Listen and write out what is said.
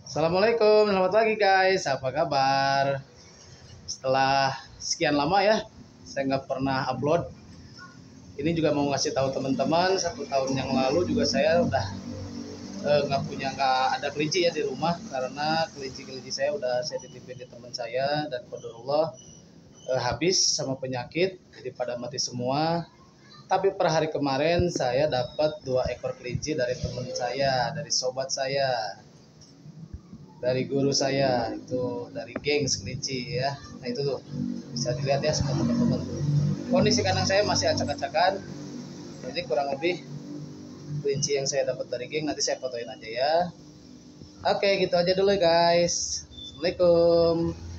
Assalamualaikum, selamat pagi guys. Apa kabar? Setelah sekian lama ya, saya nggak pernah upload. Ini juga mau ngasih tahu teman-teman, 1 tahun yang lalu juga saya udah nggak ada kelinci ya di rumah karena kelinci saya udah saya titipin di teman saya dan qadarullah habis sama penyakit, jadi pada mati semua. Tapi per hari kemarin saya dapat 2 ekor kelinci dari teman saya, dari sobat saya, dari guru saya, itu dari geng kelinci ya. Nah itu tuh bisa dilihat ya sama teman-teman. Kondisi kandang saya masih acak-acakan, jadi kurang lebih kelinci yang saya dapat dari geng nanti saya fotoin aja ya. Oke, gitu aja dulu guys. Assalamualaikum.